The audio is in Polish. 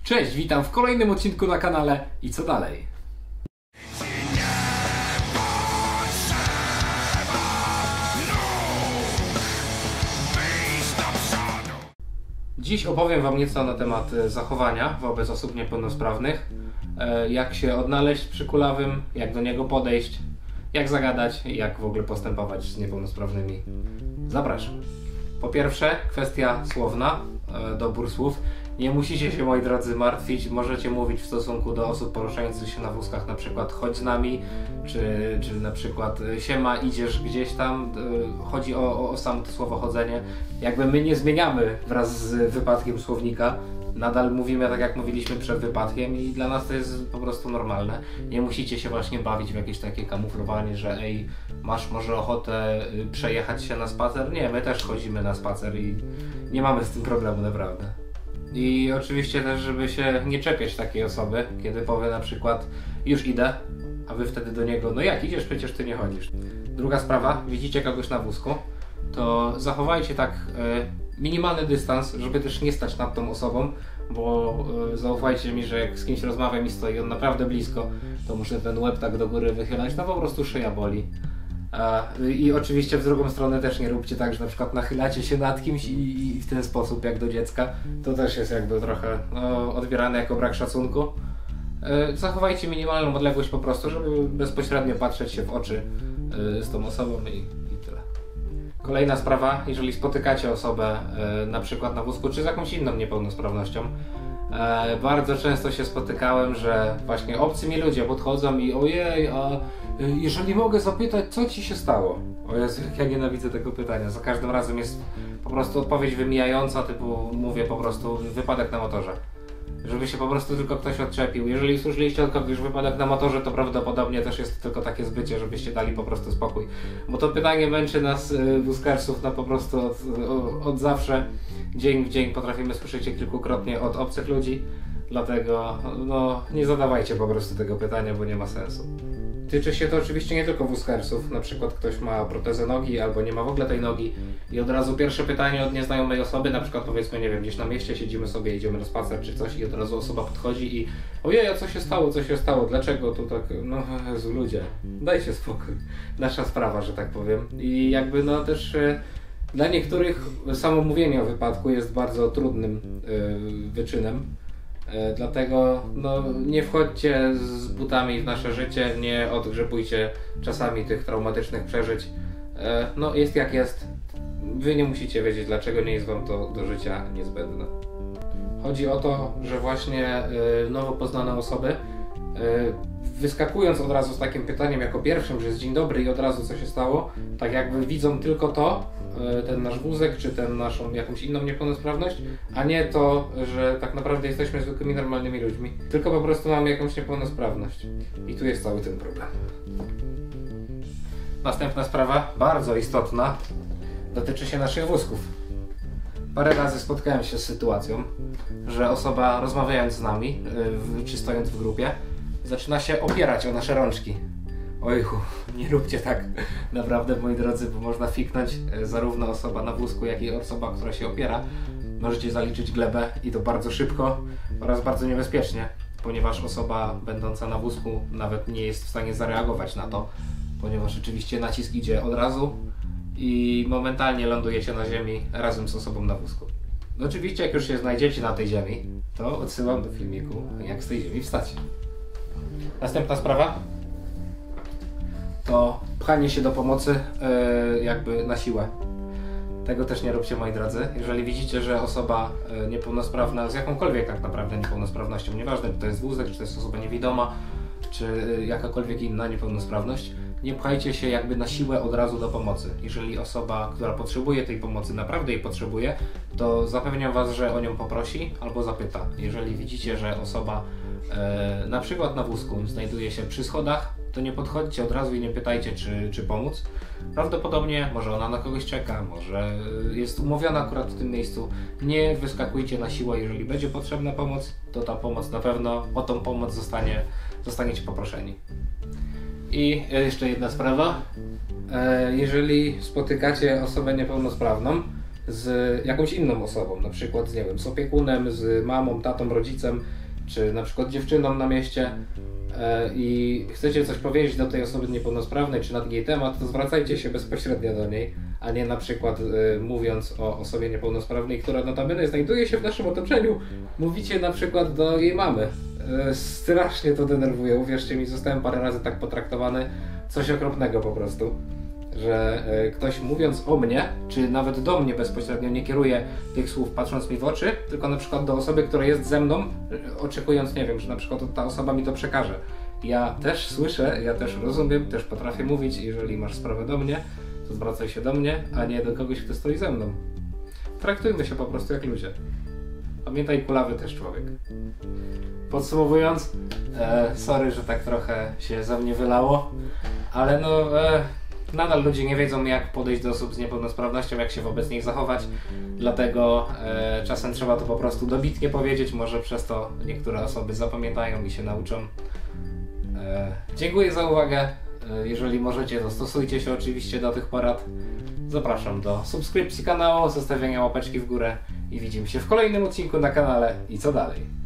Cześć, witam w kolejnym odcinku na kanale i co dalej? Dziś opowiem Wam nieco na temat zachowania wobec osób niepełnosprawnych, jak się odnaleźć przy kulawym, jak do niego podejść, jak zagadać i jak w ogóle postępować z niepełnosprawnymi. Zapraszam. Po pierwsze, kwestia słowna, dobór słów. Nie musicie się, moi drodzy, martwić, możecie mówić w stosunku do osób poruszających się na wózkach, na przykład chodź z nami, czy na przykład siema, idziesz gdzieś tam. Chodzi o samo to słowo chodzenie. Jakby my nie zmieniamy wraz z wypadkiem słownika, nadal mówimy tak jak mówiliśmy przed wypadkiem i dla nas to jest po prostu normalne. Nie musicie się właśnie bawić w jakieś takie kamuflowanie, że ej, masz może ochotę przejechać się na spacer? Nie, my też chodzimy na spacer i nie mamy z tym problemu naprawdę. I oczywiście też, żeby się nie czepiać takiej osoby, kiedy powie na przykład już idę, a wy wtedy do niego, no jak idziesz, przecież ty nie chodzisz. Druga sprawa, widzicie kogoś na wózku, to zachowajcie tak minimalny dystans, żeby też nie stać nad tą osobą, bo zaufajcie mi, że jak z kimś rozmawiam i stoi on naprawdę blisko, to muszę ten łeb tak do góry wychylać, no po prostu szyja boli. I oczywiście w drugą stronę też nie róbcie tak, że na przykład nachylacie się nad kimś i w ten sposób jak do dziecka. To też jest jakby trochę odbierane jako brak szacunku. Zachowajcie minimalną odległość po prostu, żeby bezpośrednio patrzeć się w oczy z tą osobą i tyle. Kolejna sprawa, jeżeli spotykacie osobę na przykład na wózku czy z jakąś inną niepełnosprawnością, bardzo często się spotykałem, że właśnie obcy mi ludzie podchodzą i ojej, a jeżeli mogę zapytać, co ci się stało? O Jezu, jak ja nienawidzę tego pytania. Za każdym razem jest po prostu odpowiedź wymijająca, typu mówię po prostu wypadek na motorze. Żeby się po prostu tylko ktoś odczepił. Jeżeli słyszeliście od kogoś wypadek na motorze, to prawdopodobnie też jest tylko takie zbycie, żebyście dali po prostu spokój. Bo to pytanie męczy nas wózkarsów po prostu od zawsze. Dzień w dzień potrafimy słyszeć je kilkukrotnie od obcych ludzi. Dlatego nie zadawajcie po prostu tego pytania, bo nie ma sensu. Tyczy się to oczywiście nie tylko wózkarsów, na przykład ktoś ma protezę nogi albo nie ma w ogóle tej nogi i od razu pierwsze pytanie od nieznajomej osoby, na przykład powiedzmy, nie wiem, gdzieś na mieście siedzimy sobie, idziemy na spacer czy coś i od razu osoba podchodzi i ojej, a co się stało, dlaczego tu tak, Jezu, ludzie, dajcie spokój, nasza sprawa, że tak powiem. I jakby też dla niektórych samo mówienie o wypadku jest bardzo trudnym wyczynem. Dlatego nie wchodźcie z butami w nasze życie, nie odgrzebujcie czasami tych traumatycznych przeżyć. Jest jak jest. Wy nie musicie wiedzieć, dlaczego nie jest wam to do życia niezbędne. Chodzi o to, że właśnie nowo poznane osoby wyskakując od razu z takim pytaniem jako pierwszym, że jest dzień dobry i od razu co się stało, tak jakby widzą tylko to, ten nasz wózek, czy ten naszą jakąś inną niepełnosprawność, a nie to, że tak naprawdę jesteśmy zwykłymi normalnymi ludźmi, tylko po prostu mamy jakąś niepełnosprawność. I tu jest cały ten problem. Następna sprawa, bardzo istotna, dotyczy się naszych wózków. Parę razy spotkałem się z sytuacją, że osoba rozmawiając z nami, czy stojąc w grupie, zaczyna się opierać o nasze rączki. Ojku, nie róbcie tak naprawdę, moi drodzy, bo można fiknąć zarówno osoba na wózku, jak i osoba, która się opiera. Możecie zaliczyć glebę i to bardzo szybko oraz bardzo niebezpiecznie, ponieważ osoba będąca na wózku nawet nie jest w stanie zareagować na to, ponieważ oczywiście nacisk idzie od razu i momentalnie lądujecie na ziemi razem z osobą na wózku. Oczywiście jak już się znajdziecie na tej ziemi, to odsyłam do filmiku, jak z tej ziemi wstać. Następna sprawa to pchanie się do pomocy jakby na siłę. Tego też nie róbcie, moi drodzy. Jeżeli widzicie, że osoba niepełnosprawna z jakąkolwiek tak naprawdę niepełnosprawnością, nieważne czy to jest wózek, czy to jest osoba niewidoma, czy jakakolwiek inna niepełnosprawność, nie pchajcie się jakby na siłę od razu do pomocy. Jeżeli osoba, która potrzebuje tej pomocy, naprawdę jej potrzebuje, to zapewniam Was, że o nią poprosi albo zapyta. Jeżeli widzicie, że osoba na przykład na wózku znajduje się przy schodach, to nie podchodźcie od razu i nie pytajcie, czy pomóc. Prawdopodobnie może ona na kogoś czeka, może jest umówiona akurat w tym miejscu. Nie wyskakujcie na siłę, jeżeli będzie potrzebna pomoc, to ta pomoc na pewno, o tą pomoc zostaniecie poproszeni. I jeszcze jedna sprawa. Jeżeli spotykacie osobę niepełnosprawną, z jakąś inną osobą, na przykład nie wiem, z opiekunem, z mamą, tatą, rodzicem, czy na przykład dziewczyną na mieście i chcecie coś powiedzieć do tej osoby niepełnosprawnej, czy na jej temat, to zwracajcie się bezpośrednio do niej, a nie na przykład mówiąc o osobie niepełnosprawnej, która notabene znajduje się w naszym otoczeniu, mówicie na przykład do jej mamy. Strasznie to denerwuje, uwierzcie mi, zostałem parę razy tak potraktowany, coś okropnego po prostu, że ktoś mówiąc o mnie, czy nawet do mnie bezpośrednio nie kieruje tych słów patrząc mi w oczy, tylko na przykład do osoby, która jest ze mną, oczekując, nie wiem, że na przykład ta osoba mi to przekaże. Ja też słyszę, ja też rozumiem, też potrafię mówić, jeżeli masz sprawę do mnie, to zwracaj się do mnie, a nie do kogoś, kto stoi ze mną. Traktujmy się po prostu jak ludzie. Pamiętaj, kulawy też człowiek. Podsumowując, sorry, że tak trochę się za mnie wylało, ale no nadal ludzie nie wiedzą, jak podejść do osób z niepełnosprawnością, jak się wobec nich zachować, dlatego czasem trzeba to po prostu dobitnie powiedzieć, może przez to niektóre osoby zapamiętają i się nauczą. Dziękuję za uwagę, jeżeli możecie, to stosujcie się oczywiście do tych porad. Zapraszam do subskrypcji kanału, zostawienia łapeczki w górę i widzimy się w kolejnym odcinku na kanale i co dalej.